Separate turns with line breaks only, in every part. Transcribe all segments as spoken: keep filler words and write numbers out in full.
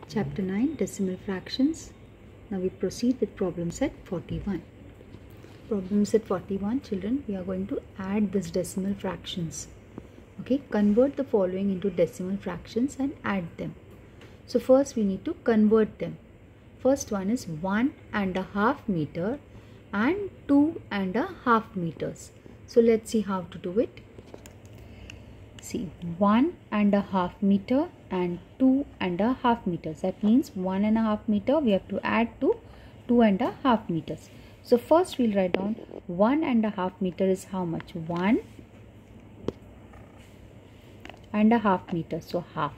Chapter nine, Decimal Fractions. Now we proceed with problem set forty-one. Problem set forty-one, children, we are going to add this decimal fractions. Okay, convert the following into decimal fractions and add them. So first we need to convert them. First one is one and a half meter and two and a half meters. So let's see how to do it. See, one and a half meter and two and a half meters. That means one and a half meter we have to add to two and a half meters. So first we'll write down one and a half meter is how much? One and a half meter. So half.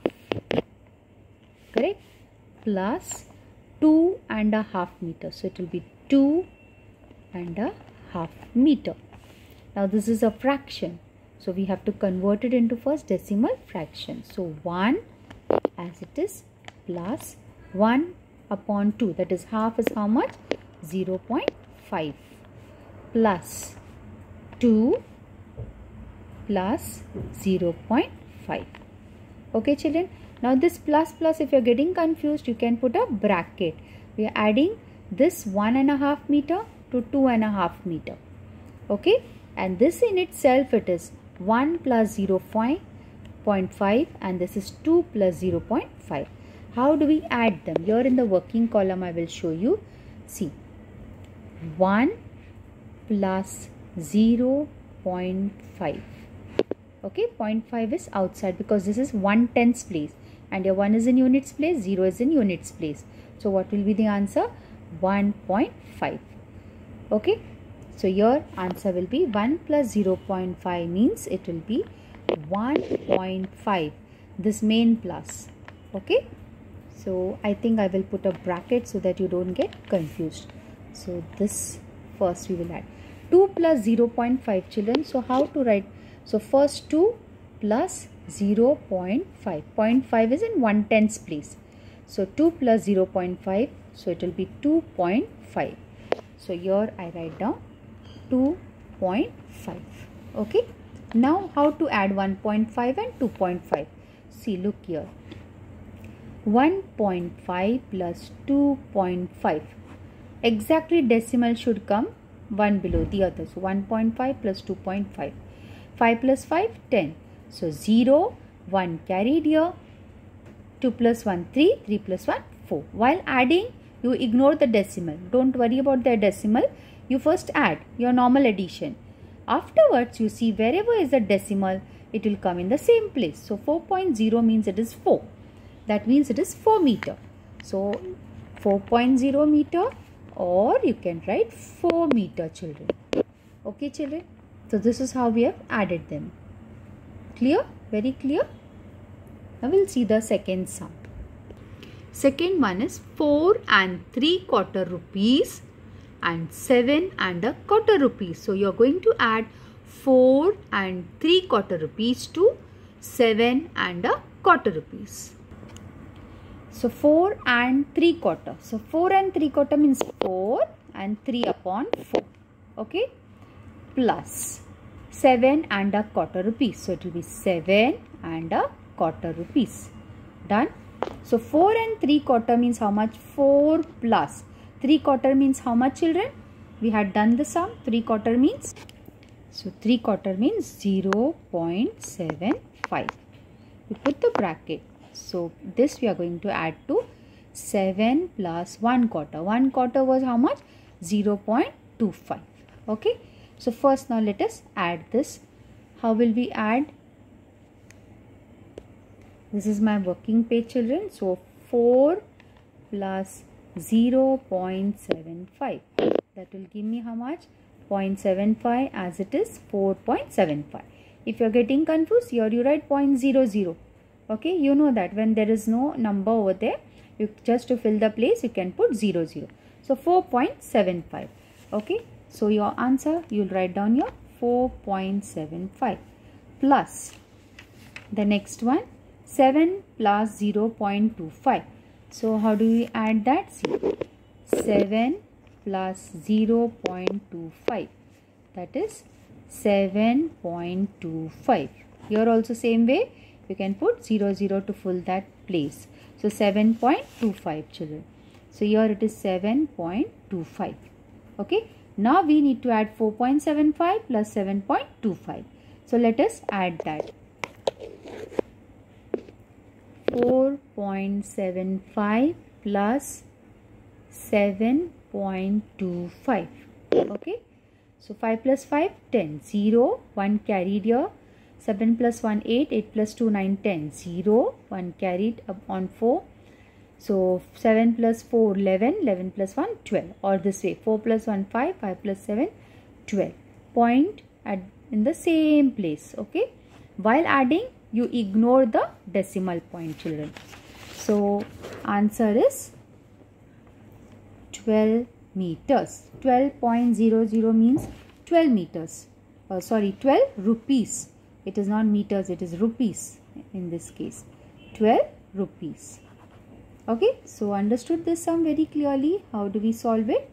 Correct? Plus two and a half meter. So it will be two and a half meter. Now this is a fraction. So we have to convert it into first decimal fraction. So one as it is plus one upon two. That is half is how much? zero point five plus two plus zero point five. Okay children. Now this plus plus, if you are getting confused, you can put a bracket. We are adding this one and a half meter to two and a half meter. Okay. And this in itself it is one plus zero point five and this is two plus zero point five. How do we add them? Here in the working column I will show you. See, one plus zero point five. Okay, zero point five is outside because this is one tenths place and your one is in units place, zero is in units place. So what will be the answer? one point five. Okay. So your answer will be one plus zero point five means it will be one point five. This main plus. Okay. So I think I will put a bracket so that you don't get confused. So this first we will add. two plus zero point five children. So how to write? So first two plus zero point five. zero point five is in one tenths place. So two plus zero point five. So it will be two point five. So here I write down two point five. Okay. Now how to add one point five and two point five? See, look here. one point five plus two point five. Exactly decimal should come one below the other. So one point five plus two point five. five plus five, ten. So zero, one carried here. two plus one, three. three plus one, four. While adding, you ignore the decimal. Don't worry about the decimal. You first add your normal addition. Afterwards, you see wherever is the decimal, it will come in the same place. So four point zero means it is four. That means it is four meter. So four point zero meter, or you can write four meter, children. Okay children. So this is how we have added them. Clear? Very clear? Now we'll see the second sum. Second one is four and three quarter rupees and seven and a quarter rupees. So you are going to add four and three quarter rupees to seven and a quarter rupees. So four and three quarter. So four and three quarter means four and three upon four. Okay. Plus seven and a quarter rupees. So it will be seven and a quarter rupees. Done. So four and three quarter means how much? four plus three quarter means how much, children? We had done the sum. three quarter means, so three quarter means zero point seven five. We put the bracket. So this we are going to add to seven plus one quarter. one quarter was how much? zero point two five. Okay. So first now let us add this. How will we add? This is my working page, children. So four plus zero point seven five. That will give me how much? zero point seven five as it is four point seven five. If you are getting confused, here you write zero point zero zero. Okay, you know that when there is no number over there, you just to fill the place, you can put zero zero. So four point seven five. Okay, so your answer, you will write down your four point seven five plus the next one, seven plus zero point two five. So how do we add that? See, seven plus zero point two five. That is seven point two five. Here also same way. You can put zero zero to fill that place. So seven point two five children. So here it is seven point two five. Okay. Now we need to add four point seven five plus seven point two five. So let us add that. four point seven five plus seven point two five. Okay. So five plus five, ten. zero. one carried here. seven plus one, eight. eight plus two, nine, ten. zero. one carried up on four. So seven plus four, eleven. eleven plus one, twelve. Or this way. four plus one, five. five plus seven, twelve. Point at in the same place. Okay. While adding, you ignore the decimal point, children. So answer is twelve meters. twelve point zero zero means twelve meters. Uh, sorry, twelve rupees. It is not meters, it is rupees in this case. twelve rupees. Okay, so understood this sum very clearly. How do we solve it?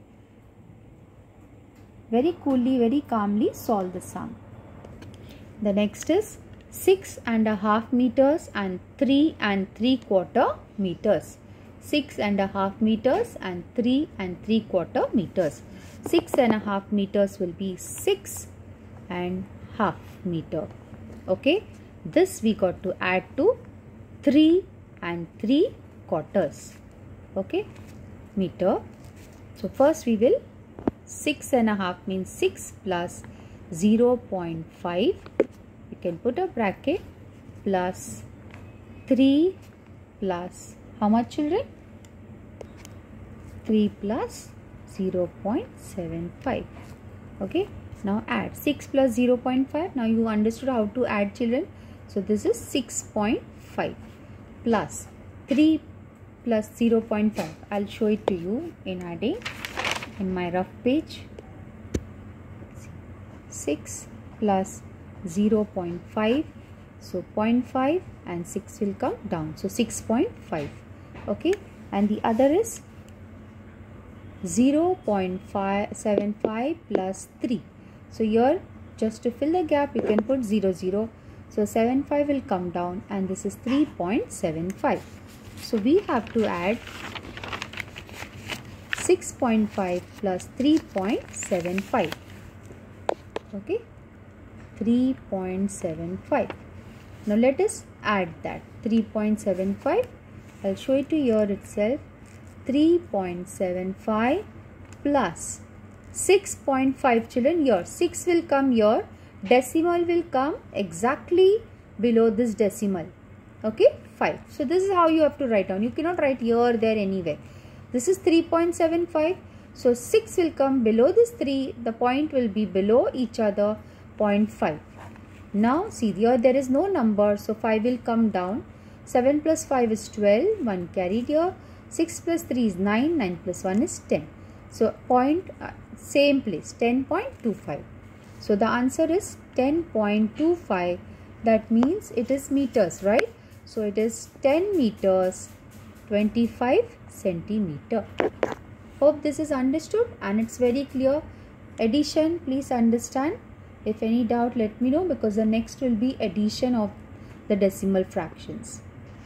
Very coolly, very calmly solve the sum. The next is six and a half meters and three and three quarter meters. six and a half meters and three and three quarter meters. six and a half meters will be six and half meter. Okay, this we got to add to three and three quarters. Okay, meter. So first we will six and a half means six plus zero point five. You can put a bracket plus three plus how much, children? three plus zero point seven five. Okay, now add six plus zero point five. Now you understood how to add, children. So this is six point five plus three plus zero point five. I'll show it to you in adding in my rough page. six plus zero point five. So zero point five and six will come down. So six point five. Okay, and the other is zero point five seven five plus three. So here just to fill the gap you can put zero zero. So seven five will come down and this is three point seven five. So we have to add six point five plus three point seven five. Okay, three point seven five. Now let us add that three point seven five. I'll show it to you here itself. three point seven five plus six point five, children. Here six will come here, decimal will come exactly below this decimal. Okay, five. So this is how you have to write down. You cannot write here, there, anywhere. This is three point seven five. So six will come below this three. The point will be below each other, zero point five. Now see here there is no number. So five will come down. seven plus five is twelve. one carried here. six plus three is nine. nine plus one is ten. So point uh, same place, ten point two five. So the answer is ten point two five. That means it is meters, right? So it is ten meters twenty-five centimeter. Hope this is understood and it's very clear. Addition, please understand. If any doubt, let me know, because the next will be addition of the decimal fractions.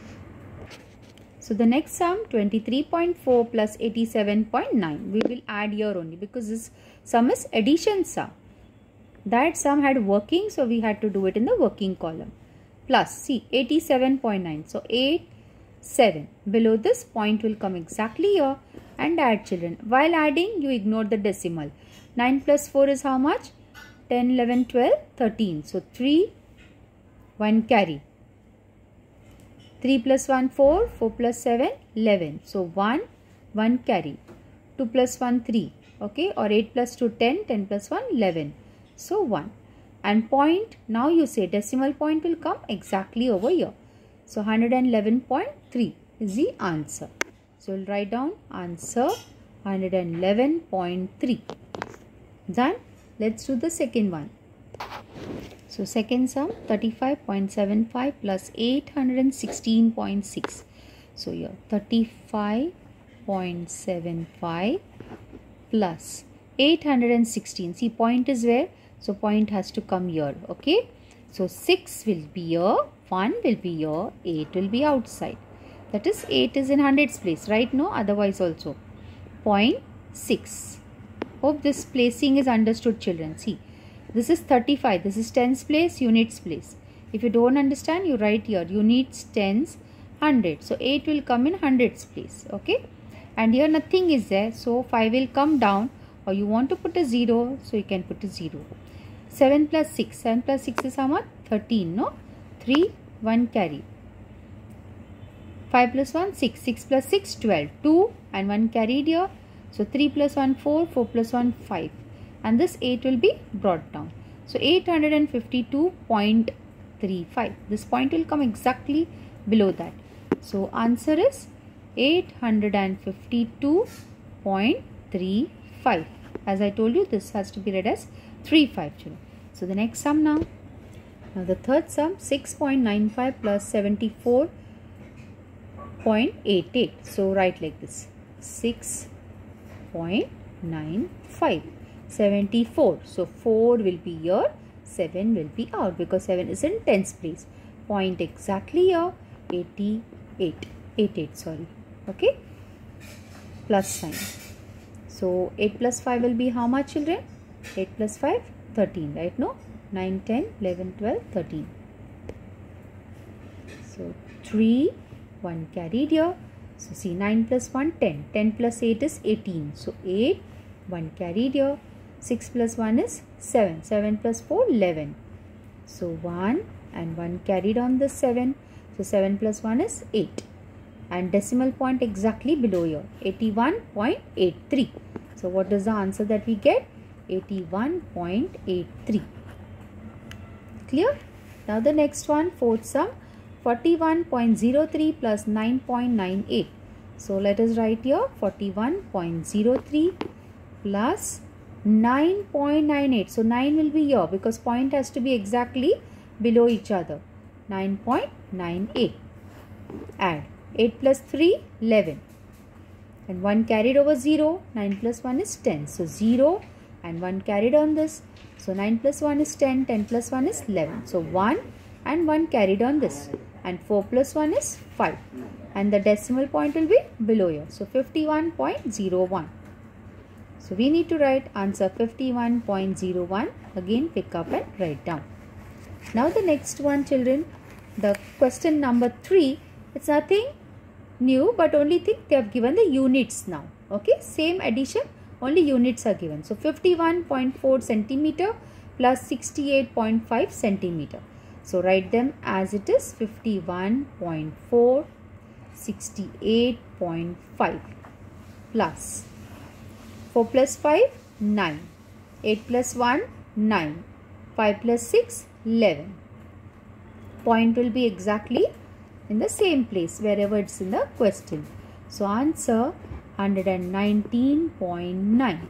So the next sum, twenty-three point four plus eighty-seven point nine. We will add here only because this sum is addition sum. That sum had working, so we had to do it in the working column. Plus, see, eighty-seven point nine. So eight, seven. Below this point will come exactly here and add, children. While adding, you ignore the decimal. nine plus four is how much? ten, eleven, twelve, thirteen. So three, one carry. three plus one, four. four plus seven, eleven. So one, one carry. two plus one, three. Okay. Or eight plus two, ten. ten plus one, eleven. So one. And point, now you say decimal point will come exactly over here. So one hundred eleven point three is the answer. So we'll write down answer one hundred eleven point three. Done. Let's do the second one. So second sum, thirty-five point seven five plus eight hundred sixteen point six. So here thirty-five point seven five plus eight hundred sixteen. See, point is where? So point has to come here. Okay. So six will be here. one will be here, eight will be outside. That is, eight is in hundreds place, right? No, otherwise also. zero point six. Hope this placing is understood, children. See, this is thirty-five. This is tens place, units place. If you don't understand, you write here units, tens, hundred. So eight will come in hundreds place. Okay. And here nothing is there. So five will come down, or you want to put a zero. So you can put a zero. seven plus six. seven plus six is how much? thirteen. No? three, one carry. five plus one, six. six plus six, twelve. two and one carried here. So three plus one, four. four plus one, five. And this eight will be brought down. So eight hundred fifty-two point three five. This point will come exactly below that. So answer is eight hundred fifty-two point three five. As I told you, this has to be read as three five, children. So the next sum now. Now the third sum, six point nine five plus seventy-four point eight eight. So write like this, six point nine five. seventy-four. So four will be here, seven will be out, because seven is in tens place. Point exactly here, eighty-eight. eighty-eight, sorry. Okay. Plus sign. So eight plus five will be how much, children? eight plus five, thirteen, right? No? nine, ten, eleven, twelve, thirteen. So three, one carried here. So see, nine plus one, ten. ten plus eight is eighteen. So eight, one carried here. six plus one is seven. seven plus four, eleven. So one and one carried on the seven. So seven plus one is eight. And decimal point exactly below here, eighty-one point eight three. So what is the answer that we get? eighty-one point eight three. Clear? Now the next one, fourth sum, forty-one point zero three plus nine point nine eight. So let us write here forty-one point zero three plus nine point nine eight. So nine will be here because point has to be exactly below each other. nine point nine eight. Add eight plus three, eleven. And one carried over zero. nine plus one is ten. So zero and one carried on this. So nine plus one is ten. ten plus one is eleven. So one and one carried on this. And four plus one is five. And the decimal point will be below here. So fifty-one point zero one. So we need to write answer fifty-one point zero one. Again pick up and write down. Now the next one, children, the question number three. It's nothing new, but only thing they have given the units now. Okay, same addition, only units are given. So fifty-one point four centimeter plus sixty-eight point five centimeter. So write them as it is, fifty-one point four, sixty-eight point five plus four plus five, nine. eight plus one, nine. five plus six, eleven. Point will be exactly in the same place wherever it's in the question. So answer one hundred nineteen point nine.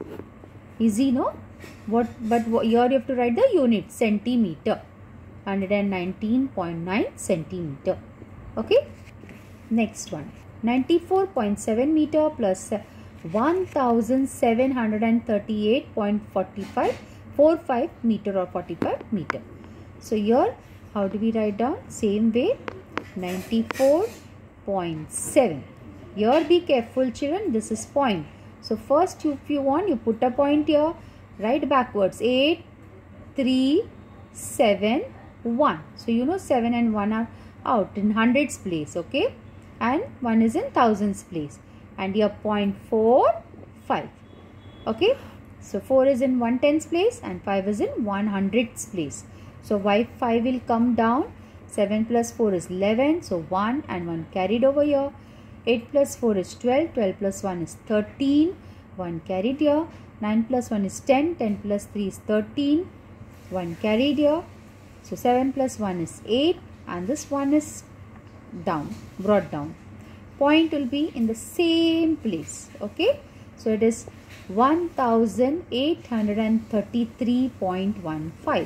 Easy, no? What? But what, here you have to write the unit, centimeter. one hundred nineteen point nine centimeter. Okay. Next one, ninety-four point seven meter plus one thousand seven hundred thirty-eight point four five four five meter or forty-five meter. So here, how do we write down? Same way, ninety-four point seven. Here be careful, children, this is point. So first, you, if you want, you put a point here, write backwards, eight, three, seven, one. So you know seven and one are out in hundreds place, okay, and one is in thousands place, and here point four, five. Okay, so four is in one tens place and five is in one hundreds place. So y five will come down. seven plus four is eleven. So one and one carried over here. eight plus four is twelve. twelve plus one is thirteen. one carried here. nine plus one is ten. ten plus three is thirteen. one carried here. So seven plus one is eight. And this one is down, brought down. Point will be in the same place. Okay. So it is one thousand eight hundred thirty-three point one five.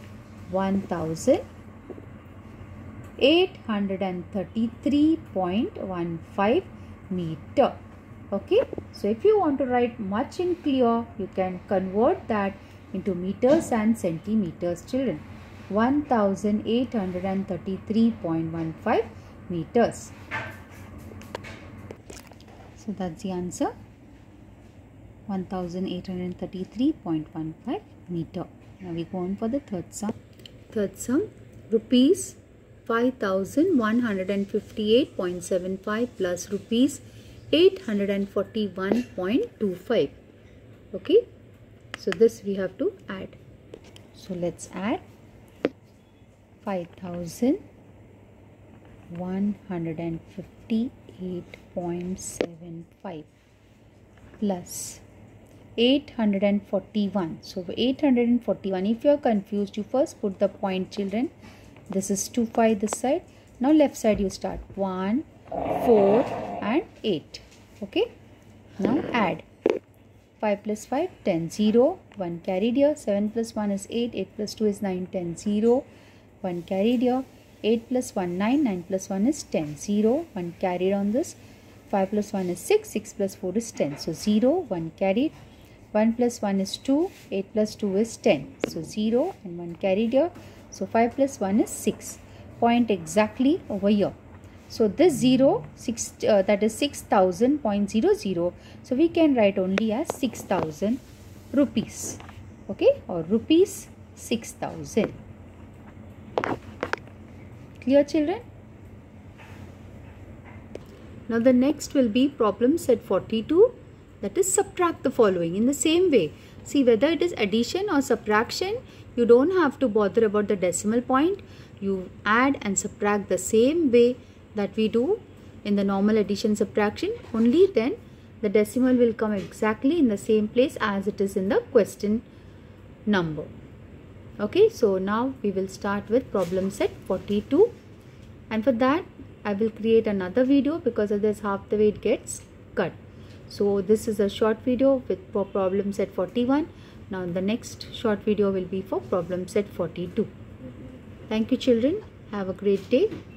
one thousand eight hundred thirty-three point one five meter. Okay. So if you want to write much in clear, you can convert that into meters and centimeters, children. one thousand eight hundred thirty-three point one five meters. So that's the answer, one thousand eight hundred thirty-three point one five meter. Now we go on for the third sum. Third sum, rupees five thousand one hundred fifty-eight point seven five plus rupees eight hundred forty-one point two five. Okay, so this we have to add. So let's add five thousand one hundred fifty-eight point seven five plus eight hundred forty-one. So eight hundred forty-one, if you are confused, you first put the point, children. This is two five this side. Now left side you start one, four and eight. Okay, now add five plus five, ten, zero, one carried here, seven plus one is eight, eight plus two is nine, ten, zero, one carried here, eight plus one, nine, nine plus one is ten, zero, one carried on this, five plus one is six, six plus four is ten, so zero, one carried, one plus one is two, eight plus two is ten, so zero and one carried here, so five plus one is six, point exactly over here. So this zero, six, uh, that is six thousand point zero zero, so we can write only as six thousand rupees, okay, or rupees six thousand. Clear, children? Now the next will be problem set forty-two, that is subtract the following in the same way. See, whether it is addition or subtraction, you don't have to bother about the decimal point. You add and subtract the same way that we do in the normal addition subtraction. Only then the decimal will come exactly in the same place as it is in the question number. Okay, so now we will start with problem set forty-two, and for that I will create another video because of this half the way it gets cut. So this is a short video with for problem set forty-one. Now the next short video will be for problem set forty-two. Thank you, children. Have a great day.